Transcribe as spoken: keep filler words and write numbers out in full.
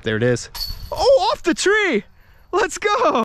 There it is. Oh, off the tree. Let's go.